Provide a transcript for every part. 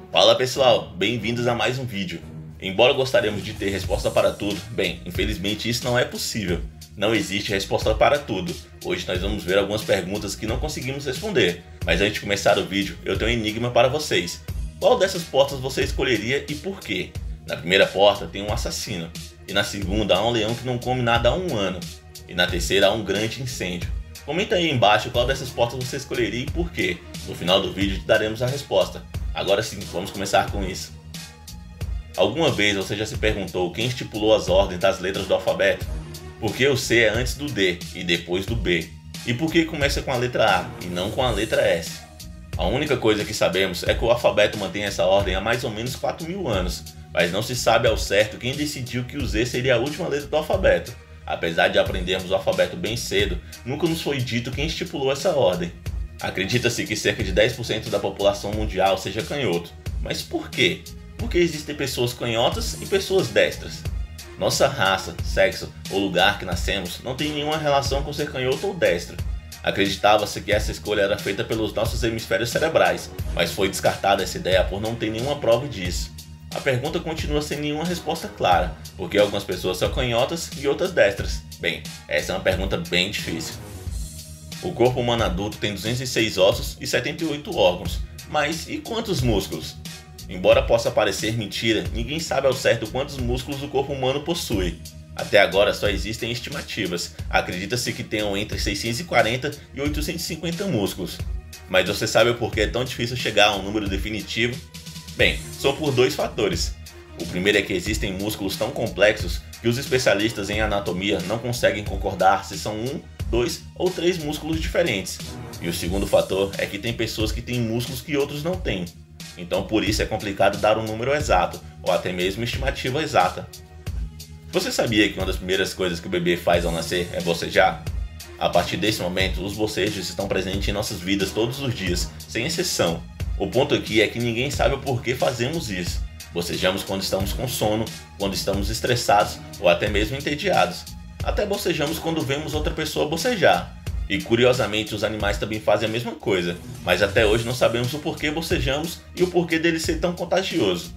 Fala pessoal, bem-vindos a mais um vídeo. Embora gostaríamos de ter resposta para tudo, bem, infelizmente isso não é possível. Não existe resposta para tudo. Hoje nós vamos ver algumas perguntas que não conseguimos responder. Mas antes de começar o vídeo, eu tenho um enigma para vocês. Qual dessas portas você escolheria e por quê? Na primeira porta tem um assassino. E na segunda há um leão que não come nada há um ano. E na terceira há um grande incêndio. Comenta aí embaixo qual dessas portas você escolheria e por quê. No final do vídeo te daremos a resposta. Agora sim, vamos começar com isso. Alguma vez você já se perguntou quem estipulou as ordens das letras do alfabeto? Por que o C é antes do D e depois do B? E por que começa com a letra A e não com a letra S? A única coisa que sabemos é que o alfabeto mantém essa ordem há mais ou menos 4.000 anos, mas não se sabe ao certo quem decidiu que o Z seria a última letra do alfabeto. Apesar de aprendermos o alfabeto bem cedo, nunca nos foi dito quem estipulou essa ordem. Acredita-se que cerca de 10% da população mundial seja canhoto. Mas por quê? Porque existem pessoas canhotas e pessoas destras. Nossa raça, sexo ou lugar que nascemos não tem nenhuma relação com ser canhoto ou destro. Acreditava-se que essa escolha era feita pelos nossos hemisférios cerebrais, mas foi descartada essa ideia por não ter nenhuma prova disso. A pergunta continua sem nenhuma resposta clara, porque algumas pessoas são canhotas e outras destras. Bem, essa é uma pergunta bem difícil. O corpo humano adulto tem 206 ossos e 78 órgãos, mas e quantos músculos? Embora possa parecer mentira, ninguém sabe ao certo quantos músculos o corpo humano possui. Até agora só existem estimativas, acredita-se que tenham entre 640 e 850 músculos. Mas você sabe o porquê é tão difícil chegar a um número definitivo? Bem, são por dois fatores. O primeiro é que existem músculos tão complexos que os especialistas em anatomia não conseguem concordar se são 1, 2 ou 3 músculos diferentes. E o segundo fator é que tem pessoas que têm músculos que outros não têm. Então por isso é complicado dar um número exato, ou até mesmo estimativa exata. Você sabia que uma das primeiras coisas que o bebê faz ao nascer é bocejar? A partir desse momento, os bocejos estão presentes em nossas vidas todos os dias, sem exceção. O ponto aqui é que ninguém sabe o porquê fazemos isso. Bocejamos quando estamos com sono, quando estamos estressados ou até mesmo entediados. Até bocejamos quando vemos outra pessoa bocejar. E curiosamente os animais também fazem a mesma coisa, mas até hoje não sabemos o porquê bocejamos e o porquê dele ser tão contagioso.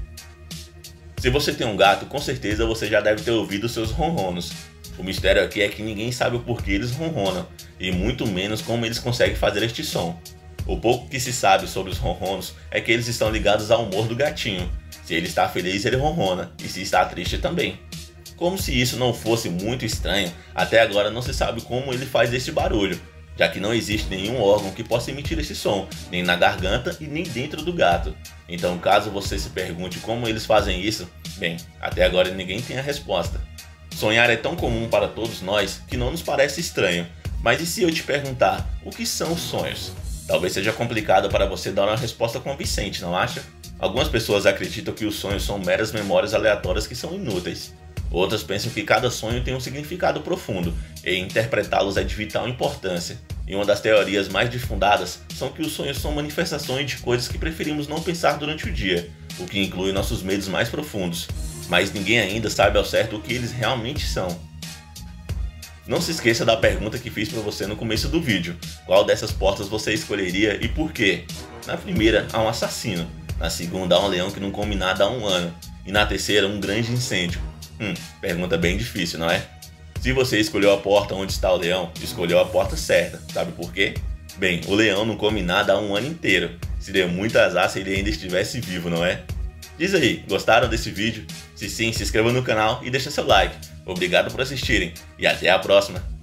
Se você tem um gato, com certeza você já deve ter ouvido seus ronronos. O mistério aqui é que ninguém sabe o porquê eles ronronam, e muito menos como eles conseguem fazer este som. O pouco que se sabe sobre os ronronos é que eles estão ligados ao humor do gatinho. Se ele está feliz, ele ronrona, e se está triste também. Como se isso não fosse muito estranho, até agora não se sabe como ele faz esse barulho, já que não existe nenhum órgão que possa emitir esse som, nem na garganta e nem dentro do gato. Então caso você se pergunte como eles fazem isso, bem, até agora ninguém tem a resposta. Sonhar é tão comum para todos nós que não nos parece estranho, mas e se eu te perguntar, o que são os sonhos? Talvez seja complicado para você dar uma resposta convincente, não acha? Algumas pessoas acreditam que os sonhos são meras memórias aleatórias que são inúteis. Outras pensam que cada sonho tem um significado profundo e interpretá-los é de vital importância. E uma das teorias mais difundadas são que os sonhos são manifestações de coisas que preferimos não pensar durante o dia, o que inclui nossos medos mais profundos. Mas ninguém ainda sabe ao certo o que eles realmente são. Não se esqueça da pergunta que fiz para você no começo do vídeo. Qual dessas portas você escolheria e por quê? Na primeira há um assassino, na segunda há um leão que não come nada há um ano e na terceira um grande incêndio. Pergunta bem difícil, não é? Se você escolheu a porta onde está o leão, escolheu a porta certa. Sabe por quê? Bem, o leão não come nada há um ano inteiro. Seria muito azar se ele ainda estivesse vivo, não é? Diz aí, gostaram desse vídeo? Se sim, se inscreva no canal e deixa seu like. Obrigado por assistirem e até a próxima!